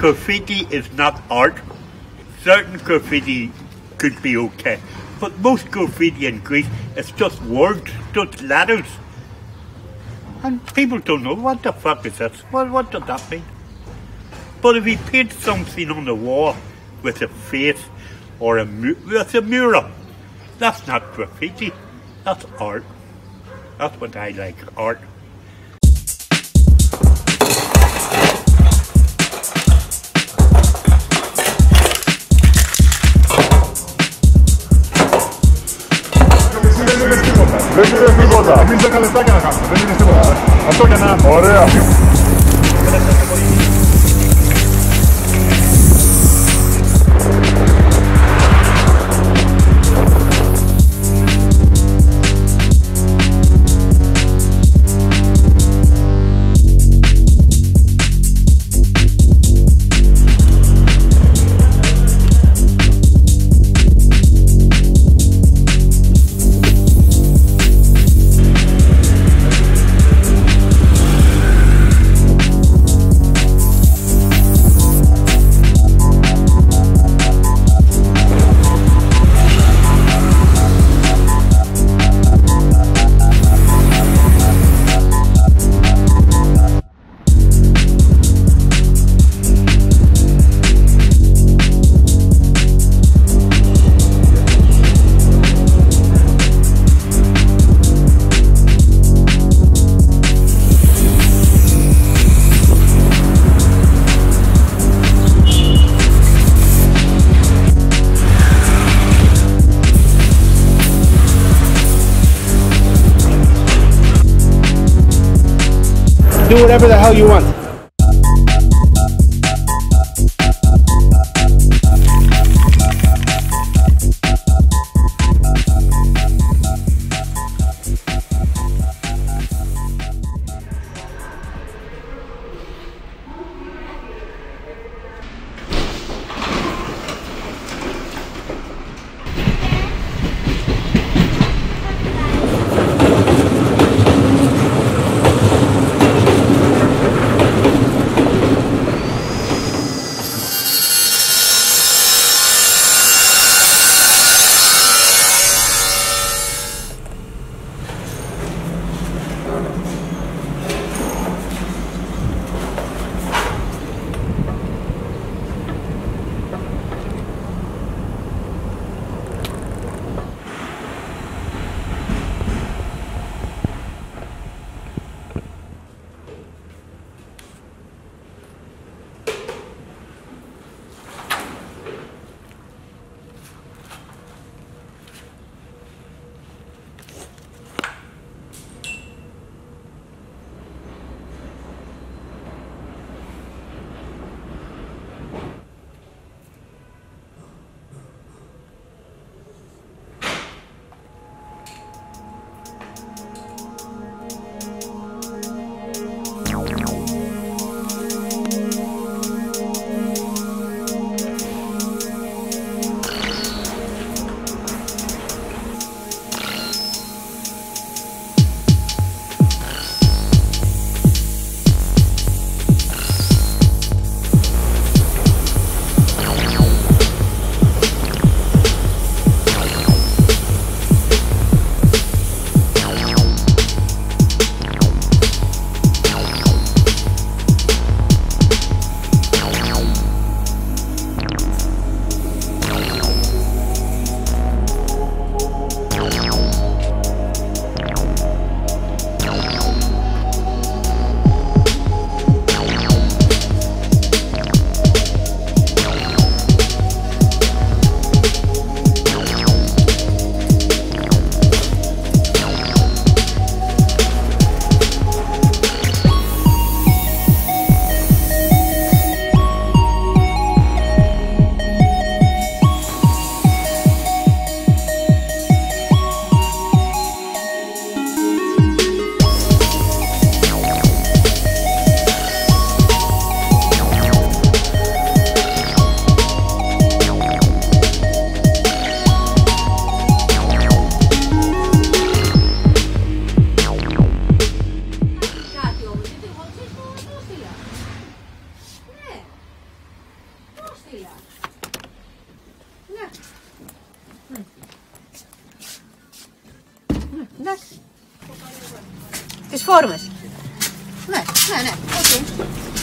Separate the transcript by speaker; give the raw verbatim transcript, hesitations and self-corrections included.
Speaker 1: graffiti is not art. Certain graffiti could be okay, but most graffiti in Greece is just words, just letters. And people don't know what the fuck is this, what, what does that mean? But if he paints something on the wall with a face or a, mu with a mural, that's not graffiti, that's art. That's what I like, art.
Speaker 2: Δεν είναι τίποτα. Εμείς δέκα λεπτάκια να κάνουμε. Δεν είναι τίποτα. Αυτό και να... Ωραία.
Speaker 3: Do whatever the hell you want.
Speaker 4: Εντάξει. Τις φόρμες. Ναι, ναι, ναι, οκ.